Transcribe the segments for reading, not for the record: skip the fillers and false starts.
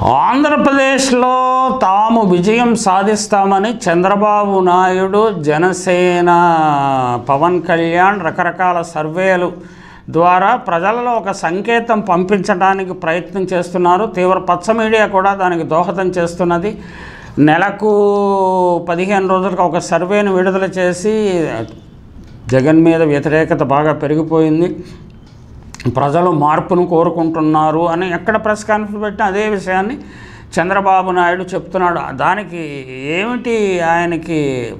ఆంధ్రప్రదేశ్లో తాము విజయం సాధిస్తామని చంద్రబాబు నాయుడు, జనసేన, పవన్ కళ్యాణ్ రకరకాల సర్వేలు ద్వారా ప్రజలలో ఒక సంకేతం పంపించడానికి ప్రయత్నం చేస్తున్నారు. తీవ్ర పచ్చ మీడియా కూడా దానికి దోహదం చేస్తున్నది. నెలకు 15 రోజులకు ఒక సర్వేను విడుదల చేసి జగన్ మీద వ్యతిరేకత బాగా పెరిగిపోయింది, ప్రజలు మార్పును కోరుకుంటున్నారు అని ఎక్కడ ప్రెస్ కాన్ఫరెన్స్ పెట్టినా అదే విషయాన్ని చంద్రబాబు నాయుడు చెప్తున్నాడు. దానికి ఏమిటి ఆయనకి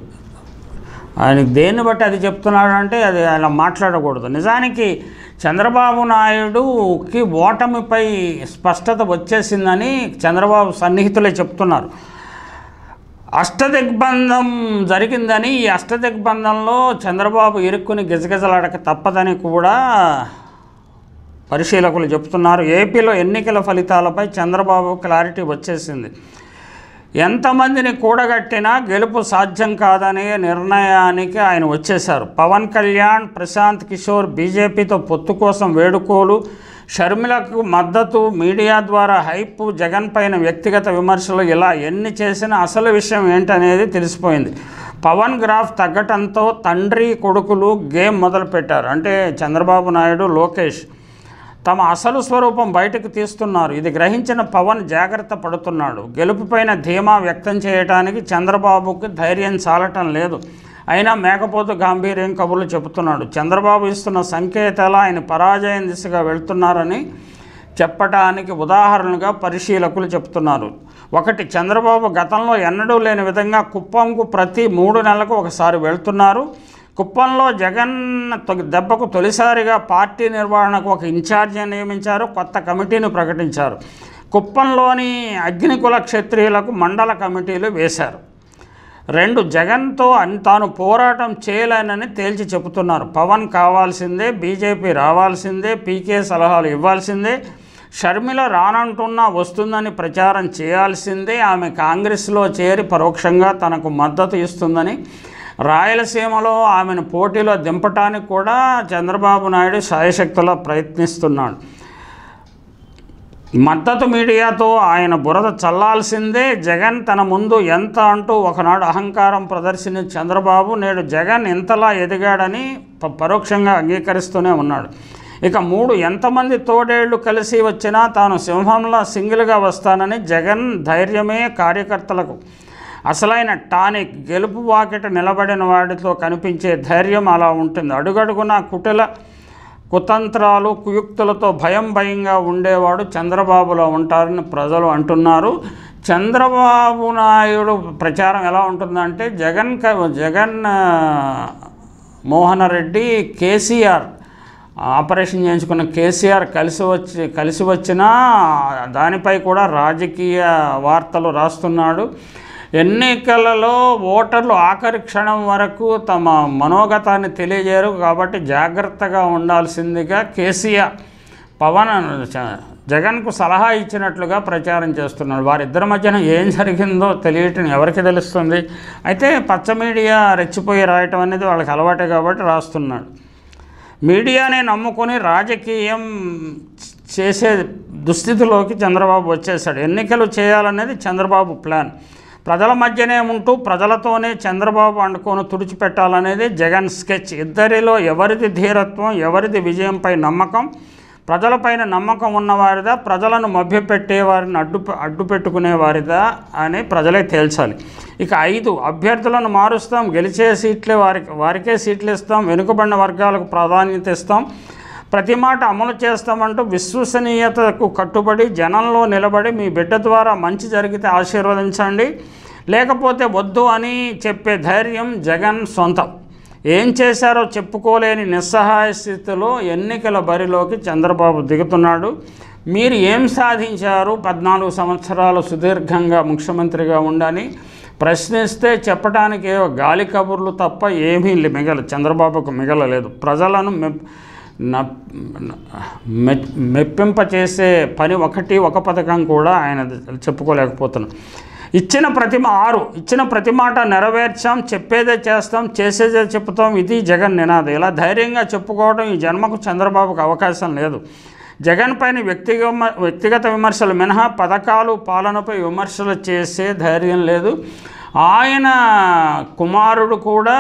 దేన్ని బట్టి అది చెప్తున్నాడు అంటే అది అలా మాట్లాడకూడదు. నిజానికి చంద్రబాబు నాయుడుకి ఓటమిపై స్పష్టత వచ్చేసిందని చంద్రబాబు సన్నిహితులే చెప్తున్నారు. అష్టదిగ్బంధం జరిగిందని, ఈ అష్టదిగ్బంధంలో చంద్రబాబు ఇరుక్కుని గిజగిజలాడక తప్పదని కూడా పరిశీలకులు చెప్తున్నారు. ఏపీలో ఎన్నికల ఫలితాలపై చంద్రబాబు క్లారిటీ వచ్చేసింది. ఎంతమందిని కూడగట్టినా గెలుపు సాధ్యం కాదనే నిర్ణయానికి ఆయన వచ్చేశారు. పవన్ కళ్యాణ్, ప్రశాంత్ కిషోర్ బీజేపీతో పొత్తు కోసం వేడుకోలు, షర్మిలకు మద్దతు, మీడియా ద్వారా హైప్, జగన్ పైన వ్యక్తిగత విమర్శలు, ఇలా ఎన్ని చేసినా అసలు విషయం ఏంటనేది తెలిసిపోయింది. పవన్ గ్రాఫ్ తగ్గటంతో తండ్రి కొడుకులు గేమ్ మొదలుపెట్టారు. అంటే చంద్రబాబు నాయుడు, లోకేష్ తమ అసలు స్వరూపం బయటకు తీస్తున్నారు. ఇది గ్రహించిన పవన్ జాగ్రత్త పడుతున్నాడు. గెలుపుపైన ధీమా వ్యక్తం చేయడానికి చంద్రబాబుకి ధైర్యం చాలటం లేదు. అయినా మేకపోతు గాంభీర్యం కబుర్లు చెబుతున్నాడు. చంద్రబాబు ఇస్తున్న సంకేతాలు ఆయన పరాజయం దిశగా వెళ్తున్నారని చెప్పటానికి ఉదాహరణగా పరిశీలకులు చెప్తున్నారు. ఒకటి, చంద్రబాబు గతంలో ఎన్నడూ లేని విధంగా కుప్పంకు ప్రతి 3 నెలలకు ఒకసారి వెళ్తున్నారు. కుప్పంలో జగన్ దెబ్బకు తొలిసారిగా పార్టీ నిర్వహణకు ఒక ఇన్ఛార్జిని నియమించారు, కొత్త కమిటీని ప్రకటించారు. కుప్పంలోని అగ్నికుల క్షత్రియులకు మండల కమిటీలు వేశారు. 2, జగన్తో తాను పోరాటం చేయలేనని తేల్చి చెబుతున్నారు. పవన్ కావాల్సిందే, బీజేపీ రావాల్సిందే, పీకే సలహాలు ఇవ్వాల్సిందే, షర్మిల రానంటున్నా వస్తుందని ప్రచారం చేయాల్సిందే, ఆమె కాంగ్రెస్లో చేరి పరోక్షంగా తనకు మద్దతు ఇస్తుందని, రాయలసీమలో ఆమెను పోటీలో దింపటానికి కూడా చంద్రబాబు నాయుడు శాయశక్తులా ప్రయత్నిస్తున్నాడు. మద్దతు మీడియాతో ఆయన బురద చల్లాల్సిందే, జగన్ తన ముందు ఎంత అంటూ ఒకనాడు అహంకారం ప్రదర్శించిన చంద్రబాబు నేడు జగన్ ఇంతలా ఎదిగాడని పరోక్షంగా అంగీకరిస్తూనే ఉన్నాడు. ఇక 3, ఎంతమంది తోడేళ్లు కలిసి వచ్చినా తాను సింహంలా సింగిల్గా వస్తానని జగన్ ధైర్యమే కార్యకర్తలకు అసలైన టానిక్. గెలుపు వాకిట నిలబడిన వాడితో కనిపించే ధైర్యం అలా ఉంటుంది. అడుగడుగున కుతంత్రాలు, కుయుక్తులతో భయంగా ఉండేవాడు చంద్రబాబులో ఉంటారని ప్రజలు అంటున్నారు. చంద్రబాబు నాయుడు ప్రచారం ఎలా ఉంటుందంటే జగన్ మోహన్ రెడ్డి, కేసీఆర్ ఆపరేషన్ చేయించుకున్న కేసీఆర్ కలిసి వచ్చినా దానిపై కూడా రాజకీయ వార్తలు రాస్తున్నాడు. ఎన్నికలలో ఓటర్లు ఆఖరి క్షణం వరకు తమ మనోగతాన్ని తెలియజేయరు కాబట్టి జాగ్రత్తగా ఉండాల్సిందిగా కేసీఆర్ జగన్కు సలహా ఇచ్చినట్లుగా ప్రచారం చేస్తున్నాడు. వారిద్దరి మధ్యన ఏం జరిగిందో తెలియటం ఎవరికి తెలుస్తుంది. అయితే పచ్చ మీడియా రెచ్చిపోయి రాయటం అనేది వాళ్ళకి అలవాటే కాబట్టి రాస్తున్నాడు. మీడియానే నమ్ముకొని రాజకీయం చేసే దుస్థితిలోకి చంద్రబాబు వచ్చేసాడు. ఎన్నికలు చేయాలనేది చంద్రబాబు ప్లాన్. ప్రజల మధ్యనే ఉంటూ ప్రజలతోనే చంద్రబాబు అండుకొని తుడిచిపెట్టాలనేది జగన్ స్కెచ్. ఇద్దరిలో ఎవరిది ధీరత్వం, ఎవరిది విజయంపై నమ్మకం, ప్రజలపైన నమ్మకం ఉన్నవారిదా, ప్రజలను మభ్యపెట్టేవారిని అడ్డు పెట్టుకునేవారిదా అని ప్రజలే తేల్చాలి. ఇక 5, అభ్యర్థులను మారుస్తాం, గెలిచే సీట్లే వారికే సీట్లు ఇస్తాం, వెనుకబడిన వర్గాలకు ప్రాధాన్యత ఇస్తాం, ప్రతి మాట అమలు చేస్తామంటూ విశ్వసనీయతకు కట్టుబడి జనంలో నిలబడి మీ బిడ్డ ద్వారా మంచి జరిగితే ఆశీర్వదించండి, లేకపోతే వద్దు అని చెప్పే ధైర్యం జగన్ సొంతం. ఏం చేశారో చెప్పుకోలేని నిస్సహాయ స్థితిలో ఎన్నికల బరిలోకి చంద్రబాబు దిగుతున్నాడు. మీరు ఏం సాధించారు 14 సంవత్సరాలు సుదీర్ఘంగా ముఖ్యమంత్రిగా ఉండని ప్రశ్నిస్తే చెప్పడానికి గాలి కబుర్లు తప్ప ఏమీ చంద్రబాబుకు మిగలలేదు. ప్రజలను మెప్పింపచేసే పని ఒక పథకం కూడా ఆయన చెప్పుకోలేకపోతున్నాడు. ఇచ్చిన ప్రతి మాట నెరవేర్చాం, చెప్పేదే చేస్తాం, చేసేదే చెప్తాం, ఇది జగన్ నినాదం. ఇలా ధైర్యంగా చెప్పుకోవడం ఈ జన్మకు చంద్రబాబుకు అవకాశం లేదు. జగన్ పైన వ్యక్తిగత విమర్శలు మినహా పథకాలు పాలనపై విమర్శలు చేసే ధైర్యం లేదు. ఆయన కుమారుడు కూడా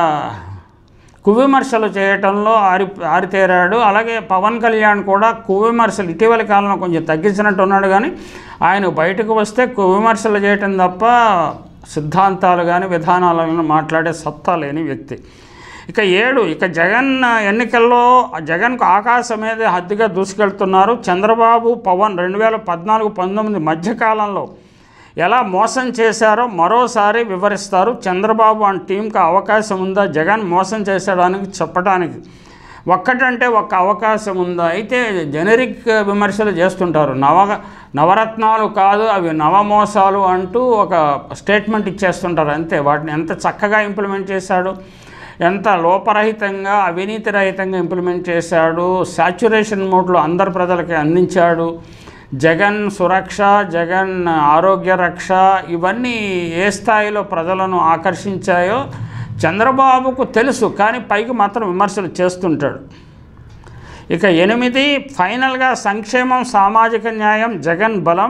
కువిమర్శలు చేయటంలో ఆరితేరాడు. అలాగే పవన్ కళ్యాణ్ కూడా కువిమర్శలు ఇటీవలి కాలంలో కొంచెం తగ్గించినట్టు ఉన్నాడు, కానీ ఆయన బయటకు వస్తే కువిమర్శలు చేయటం తప్ప సిద్ధాంతాలు కానీ విధానాలు కానీ మాట్లాడే సత్తా లేని వ్యక్తి. ఇక 7 ఇక జగన్ ఎన్నికల్లో జగన్కు ఆకాశం మీద హద్దుగా దూసుకెళ్తున్నారు. చంద్రబాబు పవన్ 2014-19 మధ్యకాలంలో ఎలా మోసం చేశారో మరోసారి వివరిస్తారు. చంద్రబాబు అండ్ టీంకి అవకాశం ఉందా జగన్ మోసం చేసేయడానికి చెప్పడానికి? ఒక్కటంటే ఒక్క అవకాశం ఉందా? అయితే జెనరిక్ విమర్శలు చేస్తుంటారు. నవరత్నాలు కాదు అవి నవమోసాలు అంటూ ఒక స్టేట్మెంట్ ఇచ్చేస్తుంటారు అంతే. వాటిని ఎంత చక్కగా ఇంప్లిమెంట్ చేశాడు, ఎంత లోపరహితంగా అవినీతి రహితంగా ఇంప్లిమెంట్ చేశాడు, సాచ్యురేషన్ మోడ్లో అందరు ప్రజలకి అందించాడు. జగన్ సురక్ష, జగన్ ఆరోగ్య రక్ష ఇవన్నీ ఏ స్థాయిలో ప్రజలను ఆకర్షించాయో చంద్రబాబుకు తెలుసు, కానీ పైకి మాత్రం విమర్శలు చేస్తుంటాడు. ఇక 8 ఫైనల్గా సంక్షేమం, సామాజిక న్యాయం జగన్ బలం.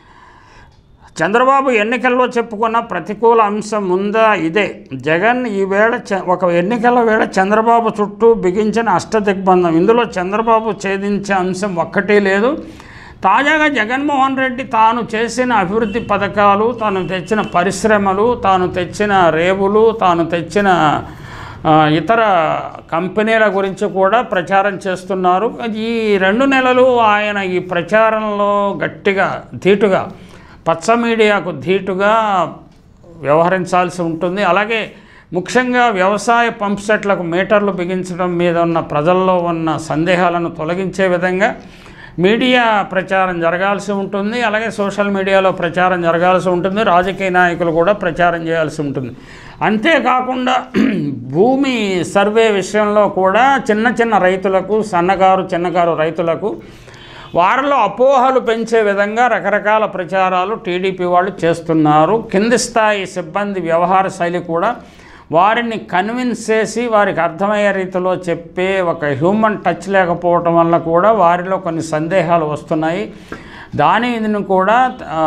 చంద్రబాబు ఎన్నికల్లో చెప్పుకున్న ప్రతికూల అంశం ఉందా? ఇదే. జగన్ ఒక ఎన్నికల వేళ చంద్రబాబు చుట్టూ బిగించిన అష్టదిగ్బంధం. ఇందులో చంద్రబాబు ఛేదించే అంశం ఒక్కటే లేదు. తాజాగా జగన్మోహన్ రెడ్డి తాను చేసిన అభివృద్ధి పథకాలు, తాను తెచ్చిన పరిశ్రమలు, తాను తెచ్చిన రేవులు, తాను తెచ్చిన ఇతర కంపెనీల గురించి కూడా ప్రచారం చేస్తున్నారు. ఈ 2 నెలలు ఆయన ఈ ప్రచారంలో గట్టిగా ధీటుగా పచ్చ మీడియాకు ధీటుగా వ్యవహరించాల్సి ఉంటుంది. అలాగే ముఖ్యంగా వ్యవసాయ పంప్ సెట్లకు మీటర్లు బిగించడం మీద ఉన్న ప్రజల్లో ఉన్న సందేహాలను తొలగించే విధంగా మీడియా ప్రచారం జరగాల్సి ఉంటుంది. అలాగే సోషల్ మీడియాలో ప్రచారం జరగాల్సి ఉంటుంది. రాజకీయ నాయకులు కూడా ప్రచారం చేయాల్సి ఉంటుంది. అంతేకాకుండా భూమి సర్వే విషయంలో కూడా చిన్న రైతులకు, చిన్నకారు రైతులకు వారిలో అపోహలు పెంచే విధంగా రకరకాల ప్రచారాలు టీడీపీ వాళ్ళు చేస్తున్నారు. కింది స్థాయి సిబ్బంది వ్యవహార శైలి కూడా వారిని కన్విన్స్ చేసి వారికి అర్థమయ్యే రీతిలో చెప్పే ఒక హ్యూమన్ టచ్ లేకపోవటం వల్ల కూడా వారిలో కొన్ని సందేహాలు వస్తున్నాయి. దానిని కూడా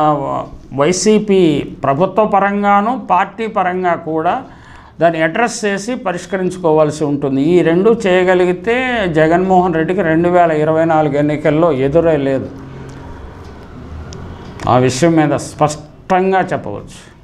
వైసీపీ ప్రభుత్వ పరంగాను పార్టీ పరంగా కూడా దాన్ని అడ్రస్ చేసి పరిష్కరించుకోవాల్సి ఉంటుంది. ఈ 2 చేయగలిగితే జగన్మోహన్ రెడ్డికి 2024 ఎన్నికల్లో ఎదురే లేదు. ఆ విషయం మీద స్పష్టంగా చెప్పవచ్చు.